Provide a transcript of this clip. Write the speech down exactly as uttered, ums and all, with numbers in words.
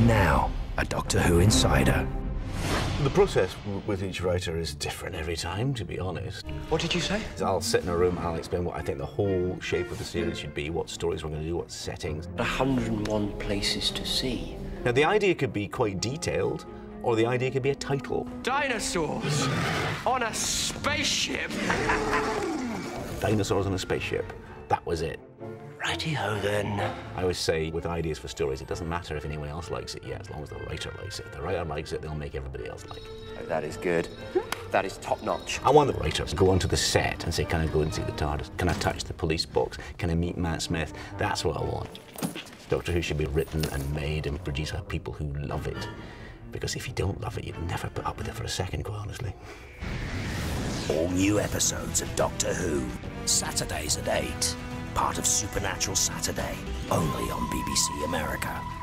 And now, a Doctor Who insider. The process with each writer is different every time, to be honest. What did you say? I'll sit in a room and I'll explain what I think the whole shape of the series should be, what stories we're going to do, what settings. one hundred and one places to see. Now, the idea could be quite detailed, or the idea could be a title. Dinosaurs on a spaceship. Dinosaurs on a spaceship. That was it. Righty-ho, then. I always say, with ideas for stories, it doesn't matter if anyone else likes it yet, as long as the writer likes it. If the writer likes it, they'll make everybody else like it. Oh, that is good. That is top-notch. I want the writers to go onto the set and say, can I go and see the TARDIS? Can I touch the police box? Can I meet Matt Smith? That's what I want. Doctor Who should be written and made and produced by people who love it. Because if you don't love it, you'd never put up with it for a second, quite honestly. All new episodes of Doctor Who, Saturdays at eight. Part of Supernatural Saturday, only on B B C America.